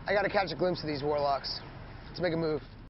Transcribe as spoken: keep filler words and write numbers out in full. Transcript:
I gotta catch a glimpse of these Warlocks. Let's make a move.